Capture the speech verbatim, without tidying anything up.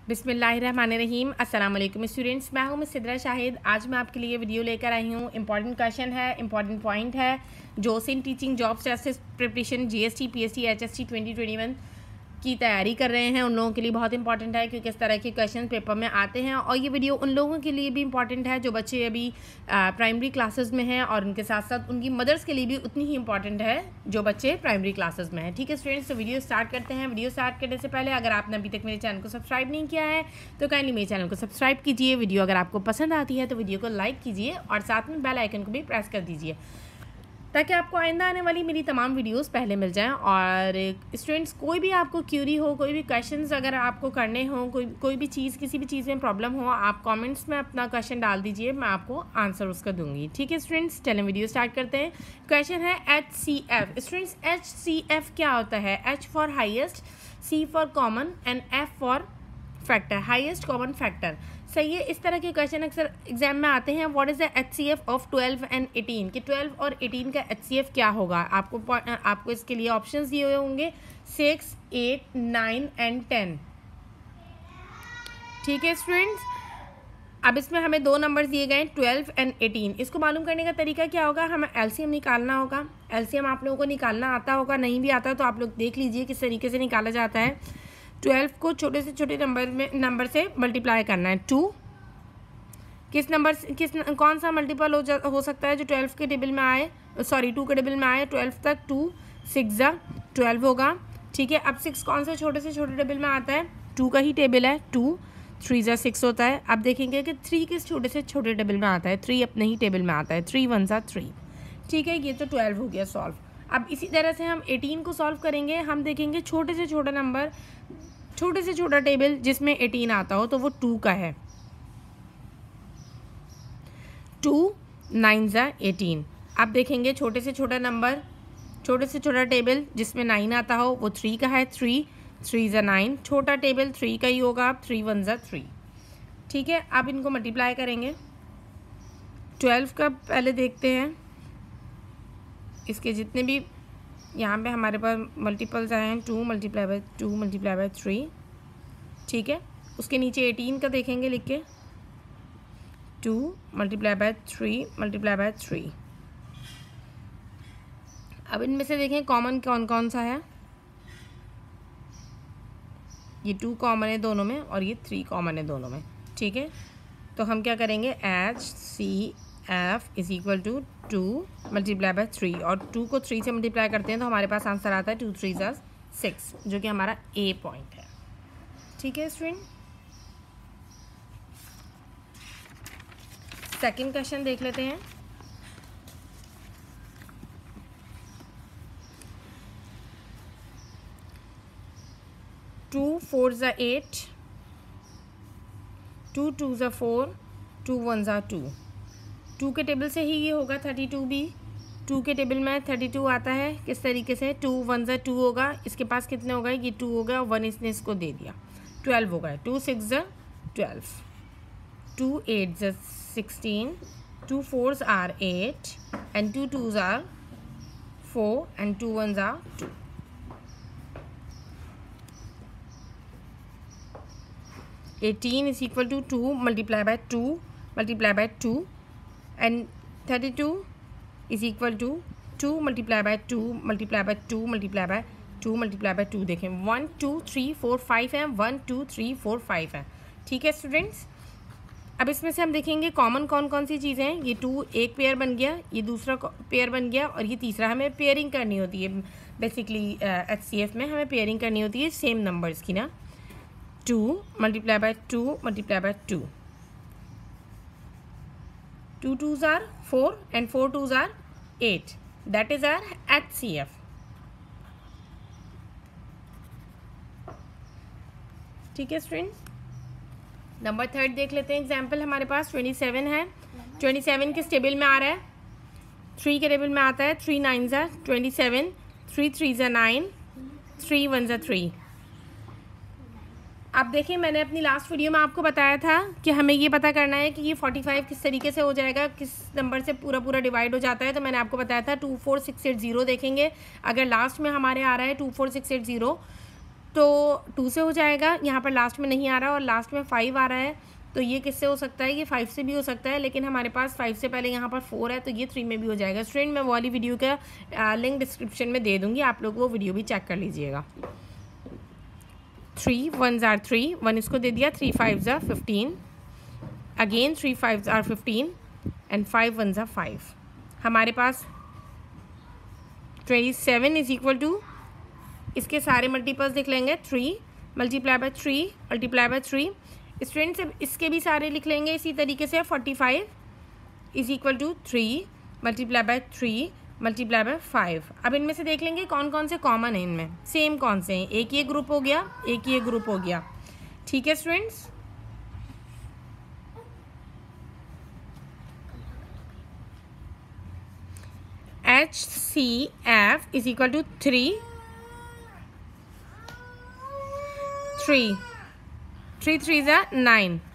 बिस्मिल्लाहिर्रहमानिर्रहीम। अस्सलाम वालेकुम स्टूडेंट्स, मैं हूं मिस सिद्रा शाहिद। आज मैं आपके लिए वीडियो लेकर आई हूं। इंपॉर्टेंट क्वेश्चन है, इंपॉर्टेंट पॉइंट है जो सिन teaching jobs test preparation GST PST HST twenty twenty one की तैयारी कर रहे हैं उन लोगों के लिए बहुत इंपॉर्टेंट है, क्योंकि इस तरह के क्वेश्चन पेपर में आते हैं। और ये वीडियो उन लोगों के लिए भी इंपॉर्टेंट है जो बच्चे अभी प्राइमरी क्लासेस में हैं, और उनके साथ साथ उनकी मदर्स के लिए भी उतनी ही इंपॉर्टेंट है जो बच्चे प्राइमरी क्लासेस में हैं। ठीक है स्टूडेंट्स, तो वीडियो स्टार्ट करते हैं। वीडियो स्टार्ट करने से पहले अगर आपने अभी तक मेरे चैनल को सब्सक्राइब नहीं किया है तो काइंडली मेरे चैनल को सब्सक्राइब कीजिए। वीडियो अगर आपको पसंद आती है तो वीडियो को लाइक कीजिए और साथ में बेल आइकन को भी प्रेस कर दीजिए ताकि आपको आइंदा आने वाली मेरी तमाम वीडियोस पहले मिल जाएं। और स्टूडेंट्स, कोई भी आपको क्यूरी हो, कोई भी क्वेश्चंस अगर आपको करने हो, कोई कोई भी चीज़ किसी भी चीज़ में प्रॉब्लम हो, आप कमेंट्स में अपना क्वेश्चन डाल दीजिए, मैं आपको आंसर उसका दूंगी। ठीक है स्टूडेंट्स, चलें वीडियो स्टार्ट करते हैं। क्वेश्चन है H C F. Students, H C F क्या होता है? H for highest, C for common and F for factor, highest common factor. सही है, इस तरह के क्वेश्चन अक्सर एग्जाम में आते हैं। What is the H C F of twelve and eighteen, कि ट्वेल्व और एटीन का एच सी एफ क्या होगा। आपको आपको इसके लिए ऑप्शंस दिए हुए होंगे six, eight, nine and ten. ठीक है स्टूडेंट्स, अब इसमें हमें दो नंबर दिए गए ट्वेल्व एंड एटीन। इसको मालूम करने का तरीका क्या होगा? हमें एलसीएम निकालना होगा। एलसीएम आप लोगों को निकालना आता होगा, नहीं भी आता तो आप लोग देख लीजिए किस तरीके से निकाला जाता है। ट्वेल्व को छोटे से छोटे नंबर में नंबर से मल्टीप्लाई करना है। टू किस नंबर से किस कौन सा मल्टीपल हो जा हो सकता है जो ट्वेल्व के टेबल में आए, सॉरी टू के टेबल में आए ट्वेल्व तक। टू सिक्स ज़ा ट्वेल्व होगा। ठीक है, अब सिक्स कौन से छोटे से छोटे टेबल में आता है? टू का ही टेबल है। टू थ्री ज़ा सिक्स होता है। अब देखेंगे कि थ्री किस छोटे से छोटे टेबल में आता है? थ्री अपने ही टेबल में आता है। थ्री वन ज़ा थ्री। ठीक है, ये तो ट्वेल्व हो गया सॉल्व। अब इसी तरह से हम एटीन को सॉल्व करेंगे। हम देखेंगे छोटे से छोटा नंबर, छोटे से छोटा टेबल जिसमें एटीन आता हो तो वो टू का है। टू नाइन ज़ा एटीन। अब देखेंगे छोटे से छोटा नंबर, छोटे से छोटा टेबल जिसमें नाइन आता हो वो थ्री का है। थ्री थ्री ज़ा नाइन, छोटा टेबल थ्री का ही होगा। थ्री वन ज़ा थ्री। ठीक है, अब इनको मल्टीप्लाई करेंगे। ट्वेल्व का पहले देखते हैं, इसके जितने भी यहाँ पे हमारे पास मल्टीपल्स आए हैं, two multiply by two multiply by three. ठीक है, उसके नीचे एटीन का देखेंगे लिख के, two multiply by three multiply by three. अब इनमें से देखें कॉमन कौन कौन सा है। ये टू कॉमन है दोनों में और ये थ्री कॉमन है दोनों में। ठीक है, तो हम क्या करेंगे? H C F is equal to two multiply by three, और टू को थ्री से मल्टीप्लाई करते हैं तो हमारे पास आंसर आता है टू थ्री ज़ा सिक्स, जो कि हमारा ए पॉइंट है। ठीक है स्टूडेंट, सेकंड क्वेश्चन देख लेते हैं। टू फोर ज़ा एट, टू टू ज़ा फोर, टू वन ज़ा टू। टू के टेबल से ही ये होगा थर्टी टू भी। टू के टेबल में थर्टी टू आता है किस तरीके से? टू वन ज़ा टू होगा, इसके पास कितने हो गए? ये टू हो गया और वन इसने इसको दे दिया, ट्वेल्व हो गए। टू सिक्स ज़ा ट्वेल्व, टू एट ज़ा sixteen, two fours are eight and two twos are four and two one ज़ा two. Eighteen is equal to two multiply by two multiply by two and thirty-two is equal to two multiply by two multiply by two multiply by two multiply by two. देखें one two three four five है, one two three four five है। ठीक है students, अब इसमें से हम देखेंगे कॉमन कौन कौन सी चीज़ें हैं। ये टू एक पेयर बन गया, ये दूसरा पेयर बन गया, और ये तीसरा। हमें पेयरिंग करनी होती है बेसिकली एच सी एफ में, हमें पेयरिंग करनी होती है सेम नंबर्स की ना। Two multiply by two multiply by two, two twos are four and four twos are eight. That is our H C F. ठीक है स्टूडेंट्स, नंबर थर्ड देख लेते हैं। एग्जाम्पल हमारे पास ट्वेंटी सेवन है। ट्वेंटी सेवन किस टेबल में आ रहा है? थ्री के टेबल में आता है। थ्री नाइन ज़ा ट्वेंटी सेवन, थ्री थ्री ज़ा नाइन, थ्री वन ज़ा थ्री। आप देखिए, मैंने अपनी लास्ट वीडियो में आपको बताया था कि हमें ये पता करना है कि ये पैंतालीस किस तरीके से हो जाएगा, किस नंबर से पूरा पूरा डिवाइड हो जाता है। तो मैंने आपको बताया था two four six eight zero. देखेंगे अगर लास्ट में हमारे आ रहा है two four six eight zero तो टू से हो जाएगा, यहाँ पर लास्ट में नहीं आ रहा और लास्ट में फाइव आ रहा है, तो ये किससे हो सकता है, ये फाइव से भी हो सकता है, लेकिन हमारे पास फाइव से पहले यहाँ पर फोर है, तो ये थ्री में भी हो जाएगा। स्टूडेंट मैं वो वाली वीडियो का लिंक डिस्क्रिप्शन में दे दूँगी, आप लोग वो वीडियो भी चेक कर लीजिएगा। थ्री वन ज़ार थ्री, वन इसको दे दिया, थ्री फाइव ज़ार फिफ्टीन, अगेन थ्री फाइव ज़ार फिफ्टीन एंड फाइव वन ज़ार फाइव। हमारे पास twenty seven is equal to, इसके सारे मल्टीपल्स लिख लेंगे, three multiply by three multiply by three. Student से इसके भी सारे लिख लेंगे इसी तरीके से, forty five is equal to three multiply by three multiply by five. अब इनमें से देख लेंगे कौन कौन से कॉमन है, इनमें सेम कौन से हैं, एक ये ग्रुप हो गया, एक ये ग्रुप हो गया, ठीक है students. H C F is equal to three three three three ज़ा नाइन,